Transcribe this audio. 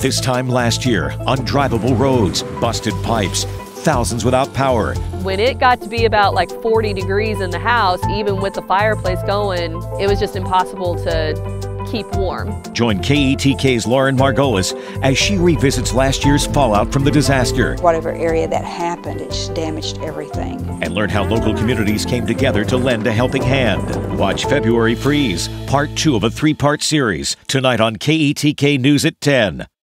This time last year, undrivable roads, busted pipes, thousands without power. When it got to be about like 40 degrees in the house, even with the fireplace going, it was just impossible to keep warm. Join KETK's Lauren Margolis as she revisits last year's fallout from the disaster. Whatever area that happened, it just damaged everything. And learn how local communities came together to lend a helping hand. Watch February Freeze, part 2 of a 3-part series, tonight on KETK News at 10.